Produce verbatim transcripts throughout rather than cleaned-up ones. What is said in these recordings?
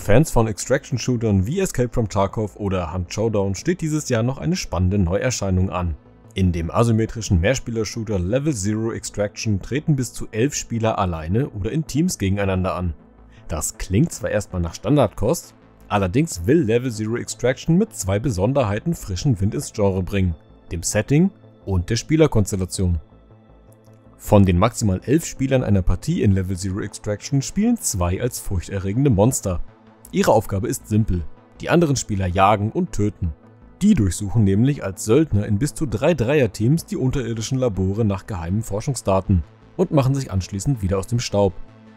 Fans von Extraction-Shootern wie Escape from Tarkov oder Hunt Showdown steht dieses Jahr noch eine spannende Neuerscheinung an. In dem asymmetrischen Mehrspieler-Shooter Level Zero Extraction treten bis zu elf Spieler alleine oder in Teams gegeneinander an. Das klingt zwar erstmal nach Standardkost, allerdings will Level Zero Extraction mit zwei Besonderheiten frischen Wind ins Genre bringen: dem Setting und der Spielerkonstellation. Von den maximal elf Spielern einer Partie in Level Zero Extraction spielen zwei als furchterregende Monster. Ihre Aufgabe ist simpel: die anderen Spieler jagen und töten. Die durchsuchen nämlich als Söldner in bis zu drei Dreierteams die unterirdischen Labore nach geheimen Forschungsdaten und machen sich anschließend wieder aus dem Staub.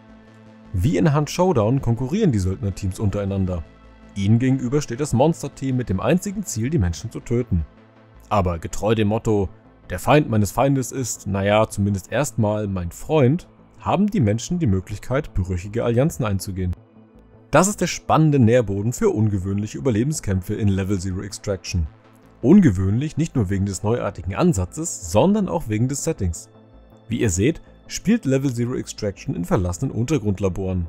Wie in Hunt Showdown konkurrieren die Söldnerteams untereinander. Ihnen gegenüber steht das Monster-Team mit dem einzigen Ziel, die Menschen zu töten. Aber getreu dem Motto, der Feind meines Feindes ist, naja, zumindest erstmal mein Freund, haben die Menschen die Möglichkeit, brüchige Allianzen einzugehen. Das ist der spannende Nährboden für ungewöhnliche Überlebenskämpfe in Level Zero Extraction. Ungewöhnlich nicht nur wegen des neuartigen Ansatzes, sondern auch wegen des Settings. Wie ihr seht, spielt Level Zero Extraction in verlassenen Untergrundlaboren.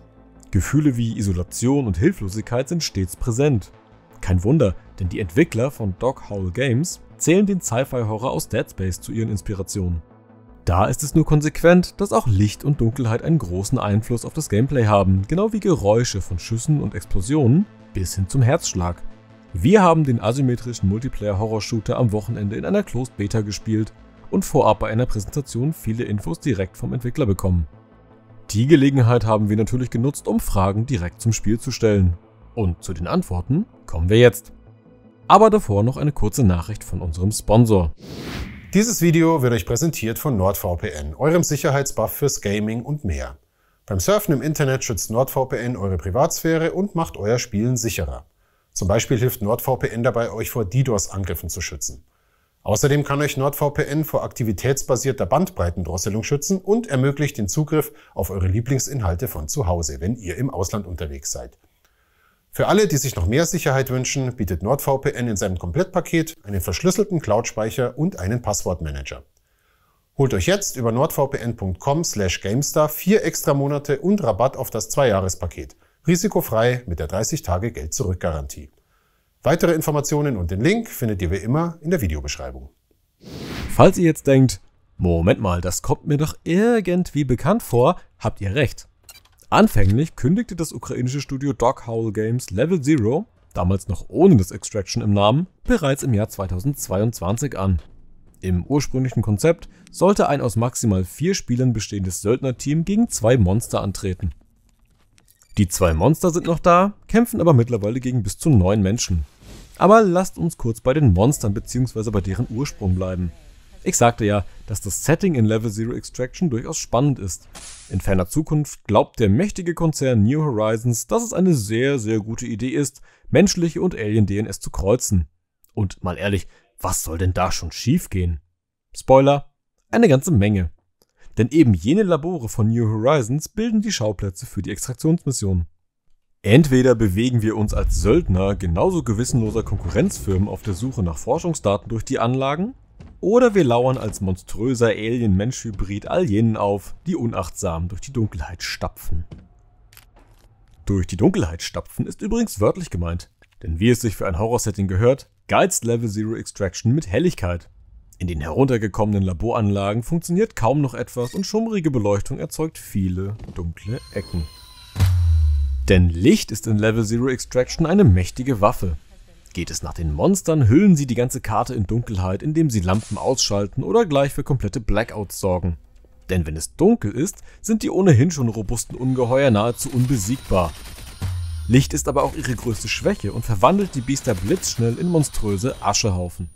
Gefühle wie Isolation und Hilflosigkeit sind stets präsent. Kein Wunder, denn die Entwickler von Dog Howl Games zählen den Sci-Fi-Horror aus Dead Space zu ihren Inspirationen. Da ist es nur konsequent, dass auch Licht und Dunkelheit einen großen Einfluss auf das Gameplay haben, genau wie Geräusche von Schüssen und Explosionen bis hin zum Herzschlag. Wir haben den asymmetrischen Multiplayer-Horror-Shooter am Wochenende in einer Closed Beta gespielt und vorab bei einer Präsentation viele Infos direkt vom Entwickler bekommen. Die Gelegenheit haben wir natürlich genutzt, um Fragen direkt zum Spiel zu stellen. Und zu den Antworten kommen wir jetzt. Aber davor noch eine kurze Nachricht von unserem Sponsor. Dieses Video wird euch präsentiert von NordVPN, eurem Sicherheitsbuff fürs Gaming und mehr. Beim Surfen im Internet schützt NordVPN eure Privatsphäre und macht euer Spielen sicherer. Zum Beispiel hilft NordVPN dabei, euch vor DDoS-Angriffen zu schützen. Außerdem kann euch NordVPN vor aktivitätsbasierter Bandbreitendrosselung schützen und ermöglicht den Zugriff auf eure Lieblingsinhalte von zu Hause, wenn ihr im Ausland unterwegs seid. Für alle, die sich noch mehr Sicherheit wünschen, bietet NordVPN in seinem Komplettpaket einen verschlüsselten Cloud-Speicher und einen Passwortmanager. Holt euch jetzt über nordvpn punkt com slash gamestar vier extra Monate und Rabatt auf das zwei-Jahres-Paket. Risikofrei mit der dreißig Tage Geld-Zurück-Garantie. Weitere Informationen und den Link findet ihr wie immer in der Videobeschreibung. Falls ihr jetzt denkt, Moment mal, das kommt mir doch irgendwie bekannt vor, habt ihr recht. Anfänglich kündigte das ukrainische Studio Dog Howl Games Level Zero, damals noch ohne das Extraction im Namen, bereits im Jahr zweitausendzweiundzwanzig an. Im ursprünglichen Konzept sollte ein aus maximal vier Spielern bestehendes Söldnerteam gegen zwei Monster antreten. Die zwei Monster sind noch da, kämpfen aber mittlerweile gegen bis zu neun Menschen. Aber lasst uns kurz bei den Monstern bzw. bei deren Ursprung bleiben. Ich sagte ja, dass das Setting in Level Zero Extraction durchaus spannend ist. In ferner Zukunft glaubt der mächtige Konzern New Horizons, dass es eine sehr, sehr gute Idee ist, menschliche und Alien-D N S zu kreuzen. Und mal ehrlich, was soll denn da schon schief gehen? Spoiler, eine ganze Menge. Denn eben jene Labore von New Horizons bilden die Schauplätze für die Extraktionsmission. Entweder bewegen wir uns als Söldner genauso gewissenloser Konkurrenzfirmen auf der Suche nach Forschungsdaten durch die Anlagen, oder wir lauern als monströser Alien-Mensch-Hybrid all jenen auf, die unachtsam durch die Dunkelheit stapfen. Durch die Dunkelheit stapfen ist übrigens wörtlich gemeint, denn wie es sich für ein Horror-Setting gehört, geizt Level Zero Extraction mit Helligkeit. In den heruntergekommenen Laboranlagen funktioniert kaum noch etwas und schummrige Beleuchtung erzeugt viele dunkle Ecken. Denn Licht ist in Level Zero Extraction eine mächtige Waffe. Geht es nach den Monstern, hüllen sie die ganze Karte in Dunkelheit, indem sie Lampen ausschalten oder gleich für komplette Blackouts sorgen. Denn wenn es dunkel ist, sind die ohnehin schon robusten Ungeheuer nahezu unbesiegbar. Licht ist aber auch ihre größte Schwäche und verwandelt die Biester blitzschnell in monströse Aschehaufen.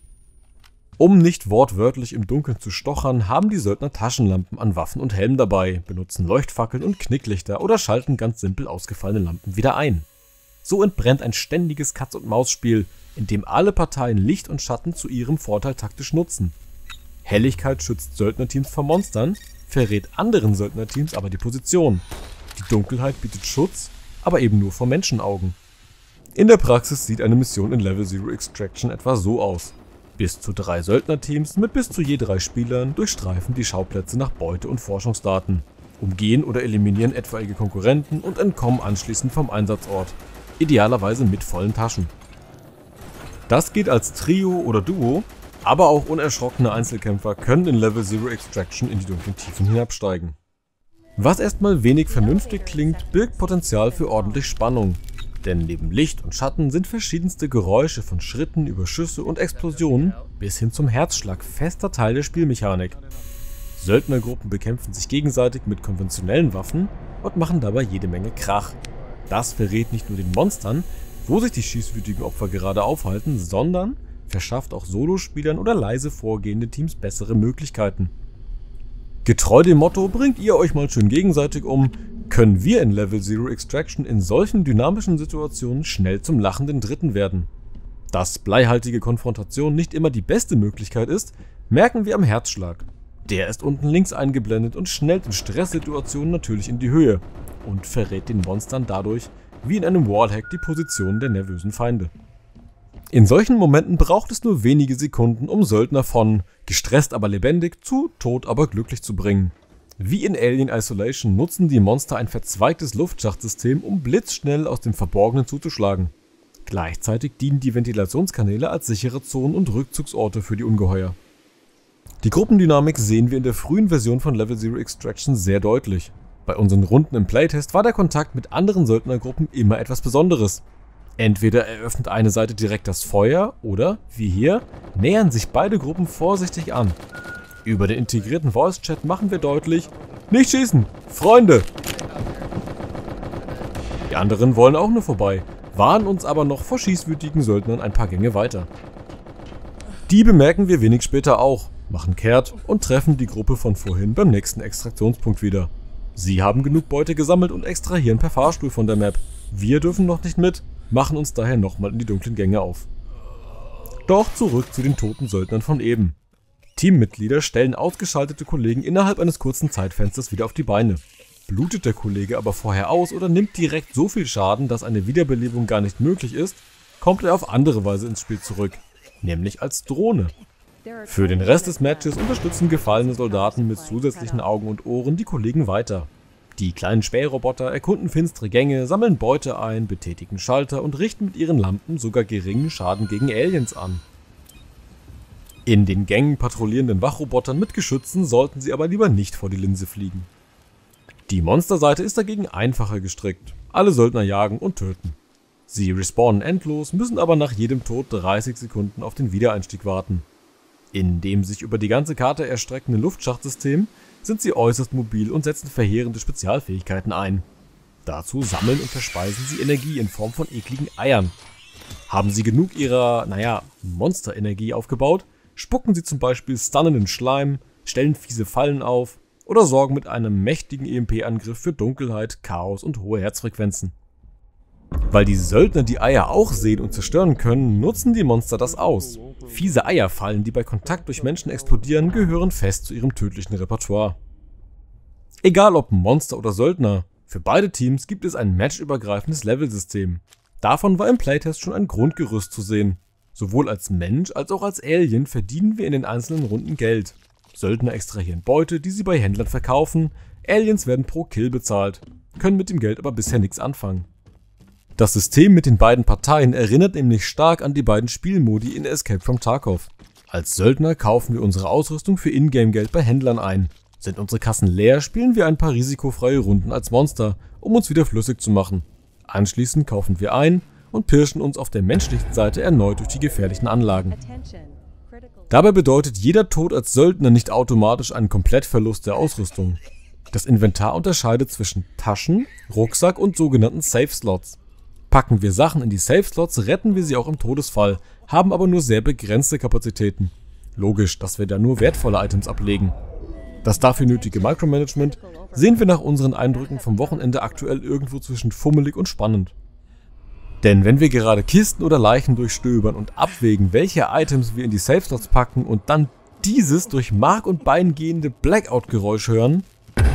Um nicht wortwörtlich im Dunkeln zu stochern, haben die Söldner Taschenlampen an Waffen und Helm dabei, benutzen Leuchtfackeln und Knicklichter oder schalten ganz simpel ausgefallene Lampen wieder ein. So entbrennt ein ständiges Katz-und-Maus-Spiel, in dem alle Parteien Licht und Schatten zu ihrem Vorteil taktisch nutzen. Helligkeit schützt Söldnerteams vor Monstern, verrät anderen Söldnerteams aber die Position. Die Dunkelheit bietet Schutz, aber eben nur vor Menschenaugen. In der Praxis sieht eine Mission in Level Zero Extraction etwa so aus. Bis zu drei Söldnerteams mit bis zu je drei Spielern durchstreifen die Schauplätze nach Beute und Forschungsdaten. umgehen oder eliminieren etwaige Konkurrenten und entkommen anschließend vom Einsatzort, idealerweise mit vollen Taschen. Das geht als Trio oder Duo, aber auch unerschrockene Einzelkämpfer können in Level Zero Extraction in die dunklen Tiefen hinabsteigen. Was erstmal wenig vernünftig klingt, birgt Potenzial für ordentlich Spannung, denn neben Licht und Schatten sind verschiedenste Geräusche von Schritten über Schüsse und Explosionen bis hin zum Herzschlag fester Teil der Spielmechanik. Söldnergruppen bekämpfen sich gegenseitig mit konventionellen Waffen und machen dabei jede Menge Krach. Das verrät nicht nur den Monstern, wo sich die schießwütigen Opfer gerade aufhalten, sondern verschafft auch Solospielern oder leise vorgehende Teams bessere Möglichkeiten. Getreu dem Motto, bringt ihr euch mal schön gegenseitig um, können wir in Level Zero Extraction in solchen dynamischen Situationen schnell zum lachenden Dritten werden. Dass bleihaltige Konfrontation nicht immer die beste Möglichkeit ist, merken wir am Herzschlag. Der ist unten links eingeblendet und schnellt in Stresssituationen natürlich in die Höhe und verrät den Monstern dadurch, wie in einem Wallhack, die Position der nervösen Feinde. In solchen Momenten braucht es nur wenige Sekunden, um Söldner von gestresst aber lebendig zu tot aber glücklich zu bringen. Wie in Alien Isolation nutzen die Monster ein verzweigtes Luftschachtsystem, um blitzschnell aus dem Verborgenen zuzuschlagen. Gleichzeitig dienen die Ventilationskanäle als sichere Zonen und Rückzugsorte für die Ungeheuer. Die Gruppendynamik sehen wir in der frühen Version von Level Zero Extraction sehr deutlich. Bei unseren Runden im Playtest war der Kontakt mit anderen Söldnergruppen immer etwas Besonderes. Entweder eröffnet eine Seite direkt das Feuer oder, wie hier, nähern sich beide Gruppen vorsichtig an. Über den integrierten Voice-Chat machen wir deutlich: Nicht schießen, Freunde! Die anderen wollen auch nur vorbei, warnen uns aber noch vor schießwütigen Söldnern ein paar Gänge weiter. Die bemerken wir wenig später auch, machen kehrt und treffen die Gruppe von vorhin beim nächsten Extraktionspunkt wieder. Sie haben genug Beute gesammelt und extrahieren per Fahrstuhl von der Map. Wir dürfen noch nicht mit, machen uns daher nochmal in die dunklen Gänge auf. Doch zurück zu den toten Söldnern von eben. Teammitglieder stellen ausgeschaltete Kollegen innerhalb eines kurzen Zeitfensters wieder auf die Beine. Blutet der Kollege aber vorher aus oder nimmt direkt so viel Schaden, dass eine Wiederbelebung gar nicht möglich ist, kommt er auf andere Weise ins Spiel zurück, nämlich als Drohne. Für den Rest des Matches unterstützen gefallene Soldaten mit zusätzlichen Augen und Ohren die Kollegen weiter. Die kleinen Spähroboter erkunden finstere Gänge, sammeln Beute ein, betätigen Schalter und richten mit ihren Lampen sogar geringen Schaden gegen Aliens an. In den Gängen patrouillierenden Wachrobotern mit Geschützen sollten sie aber lieber nicht vor die Linse fliegen. Die Monsterseite ist dagegen einfacher gestrickt. Alle Söldner jagen und töten. Sie respawnen endlos, müssen aber nach jedem Tod dreißig Sekunden auf den Wiedereinstieg warten. In dem sich über die ganze Karte erstreckenden Luftschachtsystem sind sie äußerst mobil und setzen verheerende Spezialfähigkeiten ein. Dazu sammeln und verspeisen sie Energie in Form von ekligen Eiern. Haben sie genug ihrer, naja, Monsterenergie aufgebaut, spucken sie zum Beispiel stunnenden Schleim, stellen fiese Fallen auf oder sorgen mit einem mächtigen E M P-Angriff für Dunkelheit, Chaos und hohe Herzfrequenzen. Weil die Söldner die Eier auch sehen und zerstören können, nutzen die Monster das aus. Fiese Eierfallen, die bei Kontakt durch Menschen explodieren, gehören fest zu ihrem tödlichen Repertoire. Egal ob Monster oder Söldner, für beide Teams gibt es ein matchübergreifendes Levelsystem. Davon war im Playtest schon ein Grundgerüst zu sehen. Sowohl als Mensch als auch als Alien verdienen wir in den einzelnen Runden Geld. Söldner extrahieren Beute, die sie bei Händlern verkaufen, Aliens werden pro Kill bezahlt, können mit dem Geld aber bisher nichts anfangen. Das System mit den beiden Parteien erinnert nämlich stark an die beiden Spielmodi in Escape from Tarkov. Als Söldner kaufen wir unsere Ausrüstung für Ingame-Geld bei Händlern ein. Sind unsere Kassen leer, spielen wir ein paar risikofreie Runden als Monster, um uns wieder flüssig zu machen. Anschließend kaufen wir ein und pirschen uns auf der menschlichen Seite erneut durch die gefährlichen Anlagen. Dabei bedeutet jeder Tod als Söldner nicht automatisch einen Komplettverlust der Ausrüstung. Das Inventar unterscheidet zwischen Taschen, Rucksack und sogenannten Safe-Slots. Packen wir Sachen in die Safe-Slots, retten wir sie auch im Todesfall, haben aber nur sehr begrenzte Kapazitäten. Logisch, dass wir da nur wertvolle Items ablegen. Das dafür nötige Micromanagement sehen wir nach unseren Eindrücken vom Wochenende aktuell irgendwo zwischen fummelig und spannend. Denn wenn wir gerade Kisten oder Leichen durchstöbern und abwägen, welche Items wir in die Safe-Slots packen und dann dieses durch Mark und Bein gehende Blackout-Geräusch hören,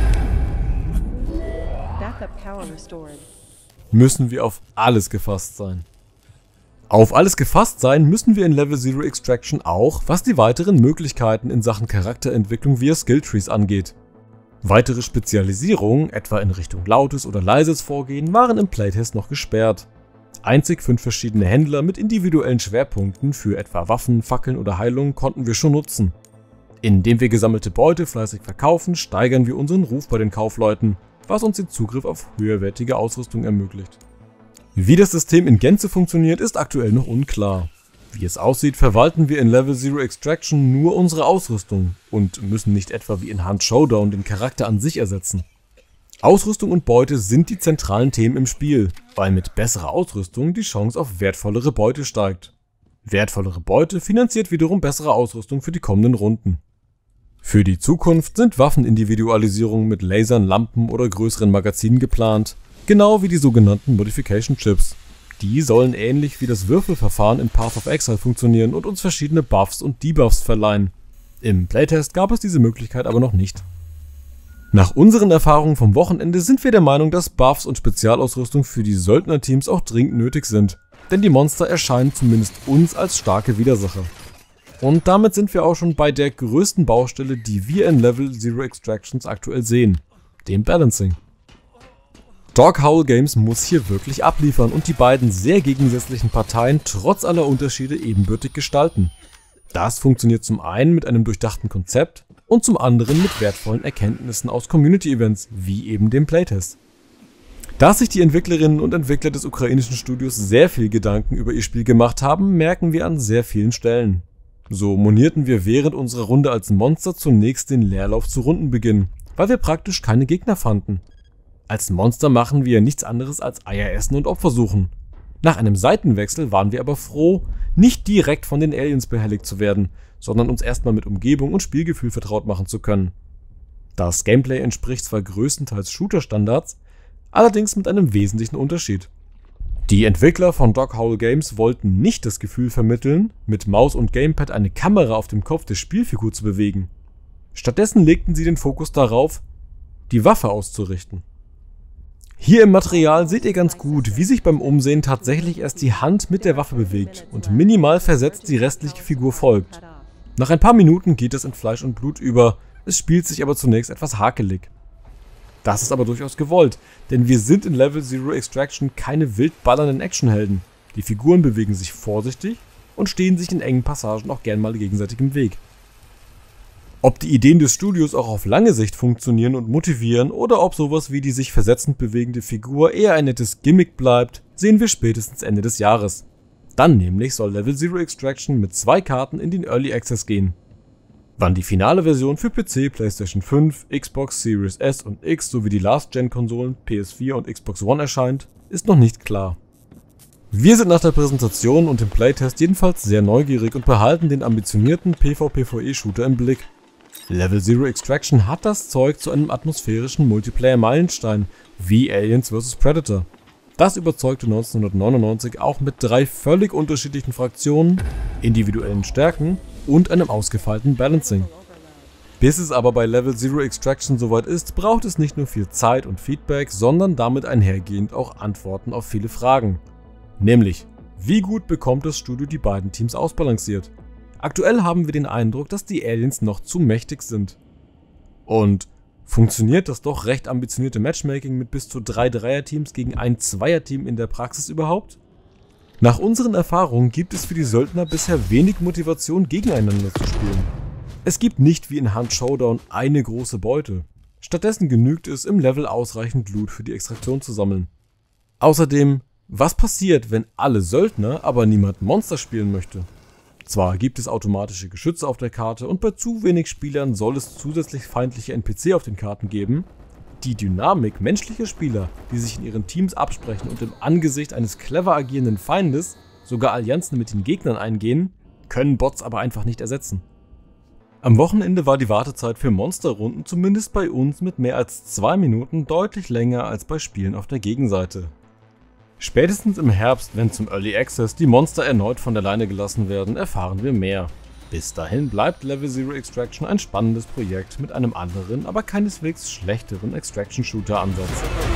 müssen wir auf alles gefasst sein. Auf alles gefasst sein müssen wir in Level Zero Extraction auch, was die weiteren Möglichkeiten in Sachen Charakterentwicklung via Skilltrees angeht. Weitere Spezialisierungen, etwa in Richtung lautes oder leises Vorgehen, waren im Playtest noch gesperrt. Einzig fünf verschiedene Händler mit individuellen Schwerpunkten für etwa Waffen, Fackeln oder Heilungen konnten wir schon nutzen. Indem wir gesammelte Beute fleißig verkaufen, steigern wir unseren Ruf bei den Kaufleuten, was uns den Zugriff auf höherwertige Ausrüstung ermöglicht. Wie das System in Gänze funktioniert, ist aktuell noch unklar. Wie es aussieht, verwalten wir in Level Zero Extraction nur unsere Ausrüstung und müssen nicht etwa wie in Hunt Showdown den Charakter an sich ersetzen. Ausrüstung und Beute sind die zentralen Themen im Spiel, weil mit besserer Ausrüstung die Chance auf wertvollere Beute steigt. Wertvollere Beute finanziert wiederum bessere Ausrüstung für die kommenden Runden. Für die Zukunft sind Waffenindividualisierungen mit Lasern, Lampen oder größeren Magazinen geplant, genau wie die sogenannten Modification Chips. Die sollen ähnlich wie das Würfelverfahren in Path of Exile funktionieren und uns verschiedene Buffs und Debuffs verleihen. Im Playtest gab es diese Möglichkeit aber noch nicht. Nach unseren Erfahrungen vom Wochenende sind wir der Meinung, dass Buffs und Spezialausrüstung für die Söldnerteams auch dringend nötig sind, denn die Monster erscheinen zumindest uns als starke Widersacher. Und damit sind wir auch schon bei der größten Baustelle, die wir in Level Zero Extractions aktuell sehen, dem Balancing. Dog Howl Games muss hier wirklich abliefern und die beiden sehr gegensätzlichen Parteien trotz aller Unterschiede ebenbürtig gestalten. Das funktioniert zum einen mit einem durchdachten Konzept und zum anderen mit wertvollen Erkenntnissen aus Community-Events, wie eben dem Playtest. Dass sich die Entwicklerinnen und Entwickler des ukrainischen Studios sehr viel Gedanken über ihr Spiel gemacht haben, merken wir an sehr vielen Stellen. So monierten wir während unserer Runde als Monster zunächst den Leerlauf zu Rundenbeginn, weil wir praktisch keine Gegner fanden. Als Monster machen wir nichts anderes als Eier essen und Opfer suchen. Nach einem Seitenwechsel waren wir aber froh, nicht direkt von den Aliens behelligt zu werden, sondern uns erstmal mit Umgebung und Spielgefühl vertraut machen zu können. Das Gameplay entspricht zwar größtenteils Shooter-Standards, allerdings mit einem wesentlichen Unterschied. Die Entwickler von Dog Howl Games wollten nicht das Gefühl vermitteln, mit Maus und Gamepad eine Kamera auf dem Kopf der Spielfigur zu bewegen. Stattdessen legten sie den Fokus darauf, die Waffe auszurichten. Hier im Material seht ihr ganz gut, wie sich beim Umsehen tatsächlich erst die Hand mit der Waffe bewegt und minimal versetzt die restliche Figur folgt. Nach ein paar Minuten geht es in Fleisch und Blut über, es spielt sich aber zunächst etwas hakelig. Das ist aber durchaus gewollt, denn wir sind in Level Zero Extraction keine wild ballernden Actionhelden. Die Figuren bewegen sich vorsichtig und stehen sich in engen Passagen auch gern mal gegenseitig im Weg. Ob die Ideen des Studios auch auf lange Sicht funktionieren und motivieren oder ob sowas wie die sich versetzend bewegende Figur eher ein nettes Gimmick bleibt, sehen wir spätestens Ende des Jahres. Dann nämlich soll Level Zero Extraction mit zwei Karten in den Early Access gehen. Wann die finale Version für P C, PlayStation fünf, Xbox Series S und X sowie die Last-Gen-Konsolen P S vier und Xbox One erscheint, ist noch nicht klar. Wir sind nach der Präsentation und dem Playtest jedenfalls sehr neugierig und behalten den ambitionierten PvP-PvE-Shooter im Blick. Level Zero Extraction hat das Zeug zu einem atmosphärischen Multiplayer-Meilenstein, wie Aliens versus. Predator. Das überzeugte neunzehnhundertneunundneunzig auch mit drei völlig unterschiedlichen Fraktionen, individuellen Stärken und einem ausgefeilten Balancing. Bis es aber bei Level Zero Extraction soweit ist, braucht es nicht nur viel Zeit und Feedback, sondern damit einhergehend auch Antworten auf viele Fragen. Nämlich, wie gut bekommt das Studio die beiden Teams ausbalanciert? Aktuell haben wir den Eindruck, dass die Aliens noch zu mächtig sind. Und funktioniert das doch recht ambitionierte Matchmaking mit bis zu drei Dreierteams gegen ein Zweierteam in der Praxis überhaupt? Nach unseren Erfahrungen gibt es für die Söldner bisher wenig Motivation, gegeneinander zu spielen. Es gibt nicht wie in Hunt Showdown eine große Beute. Stattdessen genügt es, im Level ausreichend Loot für die Extraktion zu sammeln. Außerdem, was passiert, wenn alle Söldner, aber niemand Monster spielen möchte? Zwar gibt es automatische Geschütze auf der Karte und bei zu wenig Spielern soll es zusätzlich feindliche N P C auf den Karten geben. Die Dynamik menschlicher Spieler, die sich in ihren Teams absprechen und im Angesicht eines clever agierenden Feindes sogar Allianzen mit den Gegnern eingehen, können Bots aber einfach nicht ersetzen. Am Wochenende war die Wartezeit für Monsterrunden zumindest bei uns mit mehr als zwei Minuten deutlich länger als bei Spielen auf der Gegenseite. Spätestens im Herbst, wenn zum Early Access die Monster erneut von der Leine gelassen werden, erfahren wir mehr. Bis dahin bleibt Level Zero Extraction ein spannendes Projekt mit einem anderen, aber keineswegs schlechteren Extraction-Shooter-Ansatz.